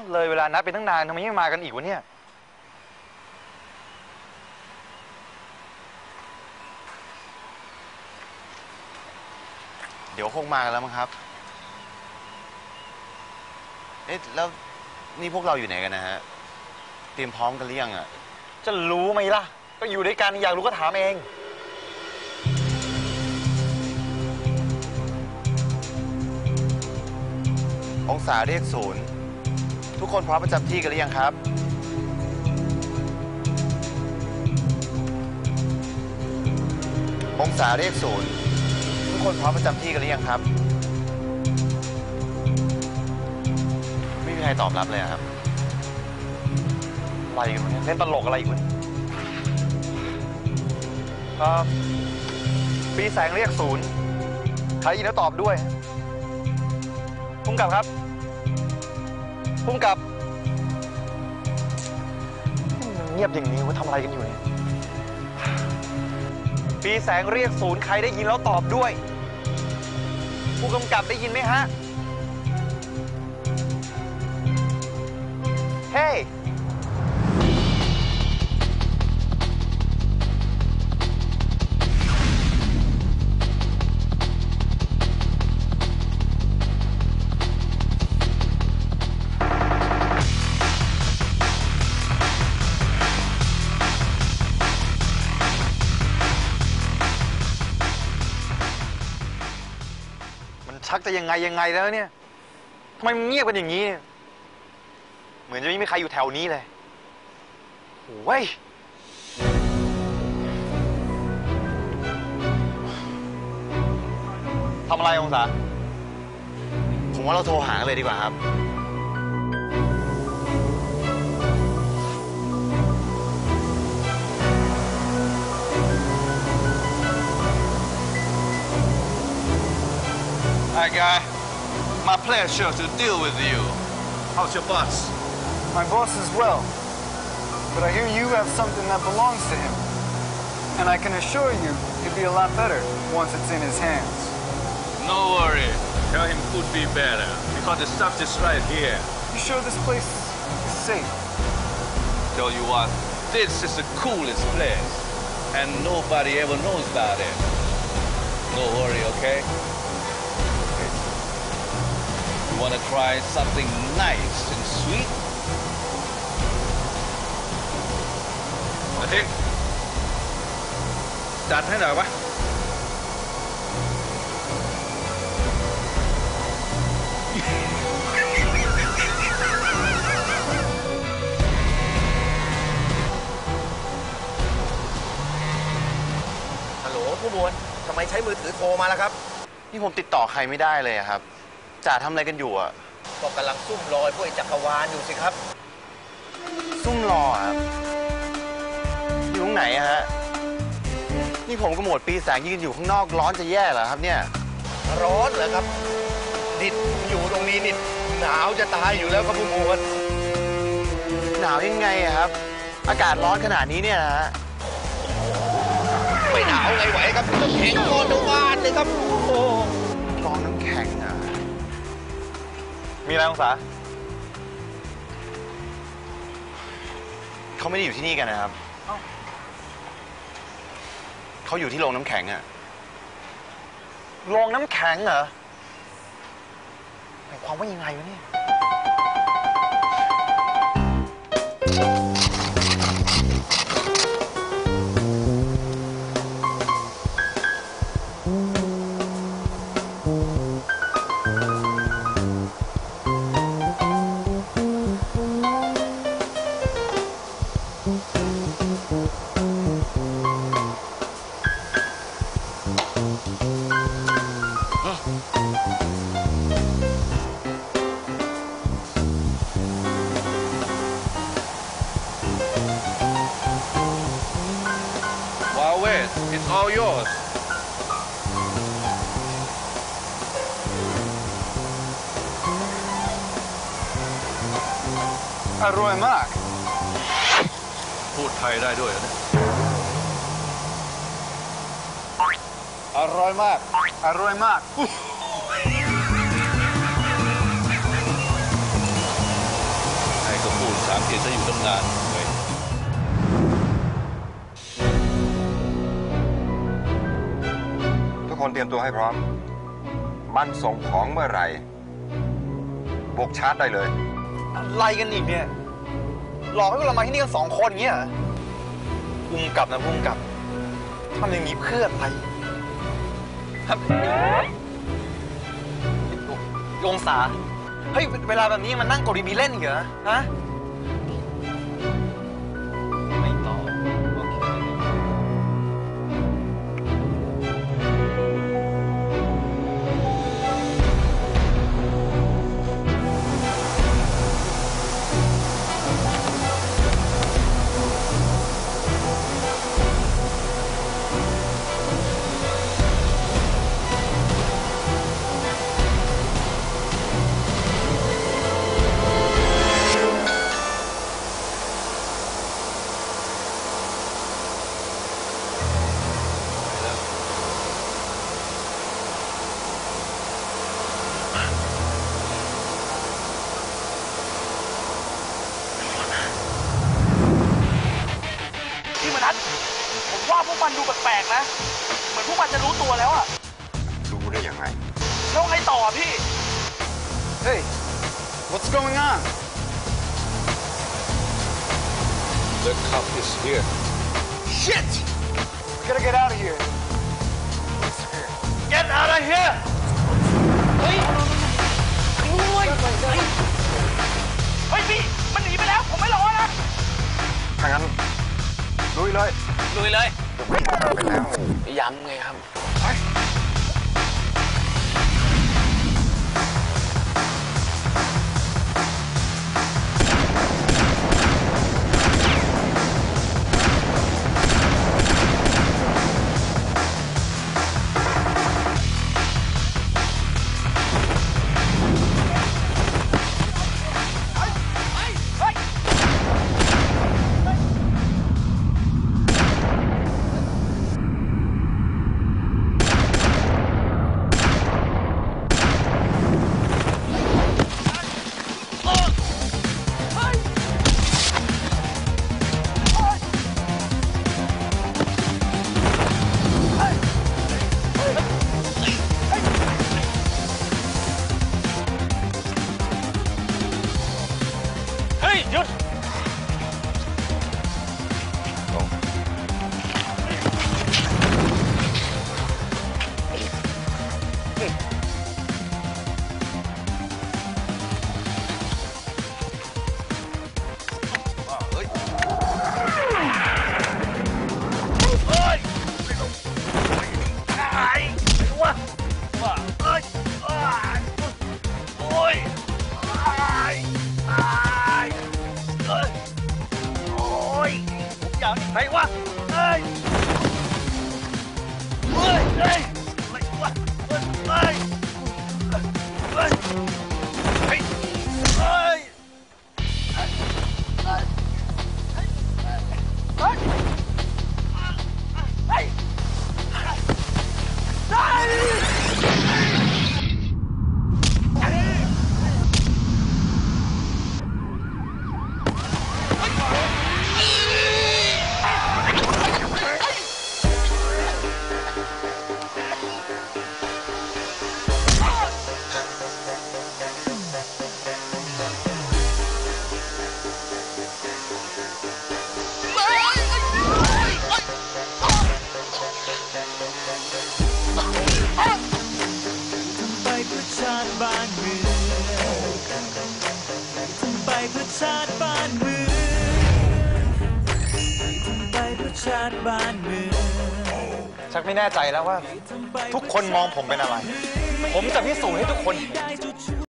เลยเวลานัดไปตั้งนานทำไมไม่มากันอีกวะเนี่ยเดี๋ยวคงมากันแล้วมั้งครับเอ๊ะแล้วนี่พวกเราอยู่ไหนกันนะฮะเตรียมพร้อมกันหรือยังอ่ะจะรู้ไหมล่ะก็อยู่ด้วยกันอยากรู้ก็ถามเององศาเรียกศูนย์ทุกคนพร้อมประจำที่กันหรือยังครับองศาเรียกศูนย์ทุกคนพร้อมประจำที่กันหรือยังครับไม่มีใครตอบรับเลยครับอะไรกันเนี่ยเล่นตลกอะไรอีกวะปีแสงเรียกศูนย์ใครยินแล้วตอบด้วยพุ่มกับครับพุ่มกับเงียบอย่างนี้ว่าทำอะไรกันอยู่เนี่ยปีแสงเรียกศูนย์ใครได้ยินแล้วตอบด้วยผู้กำกับได้ยินไหมฮะเฮ้ ชักจะยังไงแล้วเนี่ยทำไมมันเงียบกันอย่างนี้เนี่ยเหมือนจะไม่มีใครอยู่แถวนี้เลยโอ้ยทำอะไรองศาผมว่าเราโทรหาเลยดีกว่าครับ Hi, guy. My pleasure to deal with you. How's your boss? My boss as well. But I hear you have something that belongs to him. And I can assure you, he'd be a lot better once it's in his hands. No worry. Tell him could be better. Because the stuff is right here. You sure this place is safe? Tell you what, this is the coolest place. And nobody ever knows about it. No worry, okay? You want to try something nice and sweet? Okay. จัดให้หน่อยวะฮัลโหลผู้หมวดทำไมใช้มือถือโทรมาล่ะครับนี่ผมติดต่อใครไม่ได้เลยครับจ่าทำอะไรกันอยู่อ่ะก็กำลังซุ่มรอยพวกจักรวาลอยู่สิครับซุ่มรอครับอยู่ตรงไหนฮะนี่ผมกับหมวดปีแสงยืนอยู่ข้างนอกร้อนจะแย่เหรอครับเนี่ยร้อนเหรอครับดิดอยู่ตรงนี้นิดหนาวจะตายอยู่แล้วครับผู้หมวดหนาวยังไงครับอากาศร้อนขนาดนี้เนี่ยนะฮะไม่หนาวไงไหวครับน้ำแข็งก้อนวานเลยครับโอ้ร้อนน้ำแข็งอ่ะมีอะไรองศาเขาไม่ได้อยู่ที่นี่กันนะครับเขาอยู่ที่โรงน้ำแข็งอะโรงน้ำแข็งเหรอหมายความว่ายังไงวะเนี่ย It's all yours. Arroy Mark. พูดไทยได้ด้วยนะอร่อยมากอร่อยมากสังเกตจะอยู่ตั้งนานเลยทุกคนเตรียมตัวให้พร้อม มันส่งของเมื่อไหร่บุกชาร์จได้เลยอะไรกันอีกเนี่ย หลอกให้เรามาที่นี่กัน2 คนอย่างเงี้ยเหรอพุ่มกลับนะพุ่มกลับทำอย่างนี้เพื่ออะไรองศา เฮ้ย เวลาแบบนี้มันนั่งกดรีบีเล่นอีกเหรอ ฮะ ไม่ตอบโอเคพี่มนัสผมว่าพวกมันดูแปลกๆนะ เหมือนพวกมันจะรู้ตัวแล้วอะรู้ได้ยังไงแล้วไงต่ออะพี่ Hey, what's going on? The cup is here. Shit We gotta get out of here. Get out of here เฮ้ยเฮ้ยพี่ มันหนีไปแล้ว ผมไม่รอนะถ้างั้นลุยเลยลุยเลยไปแล้วย้ำไงครับ เฮ้ย หยุด ไหนวะเฮ้ยเฮ้ยเฮ้ยอะไรวะเฮ้ยเฮ้ยเฮ้ยเฮ้ยเฮ้ยไปเพื่อชาติบ้านเมืองไปเพื่อชาติบ้านเมืองไปเพื่อชาติบ้านเมืองชักไม่แน่ใจแล้วว่า ทุกคนมองผมเป็นอะไร ผมจะพิสูจน์ให้ทุกคนเห็น